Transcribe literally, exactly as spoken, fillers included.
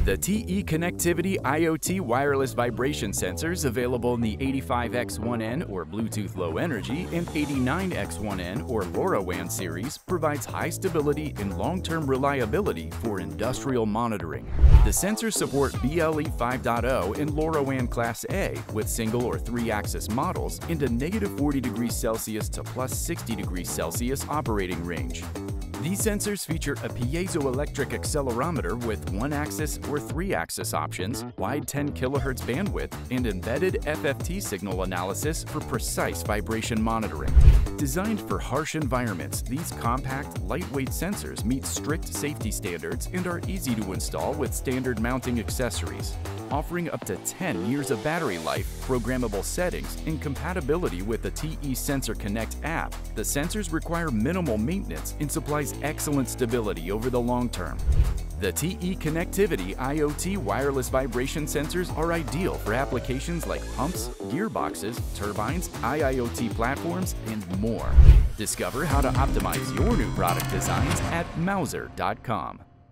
The T E Connectivity IoT wireless vibration sensors available in the eighty-five X one N or Bluetooth Low Energy and eighty-nine X one N or LoRaWAN series provides high stability and long-term reliability for industrial monitoring. The sensors support B L E five point oh and LoRaWAN Class A with single or three-axis models into negative forty degrees Celsius to plus sixty degrees Celsius operating range. These sensors feature a piezoelectric accelerometer with one-axis or three-axis options, wide ten kilohertz bandwidth, and embedded F F T signal analysis for precise vibration monitoring. Designed for harsh environments, these compact, lightweight sensors meet strict safety standards and are easy to install with standard mounting accessories. Offering up to ten years of battery life, programmable settings, and compatibility with the T E Sensor Connect app, the sensors require minimal maintenance and supplies excellent stability over the long term. The T E Connectivity IoT wireless vibration sensors are ideal for applications like pumps, gearboxes, turbines, I I o T platforms, and more. Discover how to optimize your new product designs at Mouser dot com.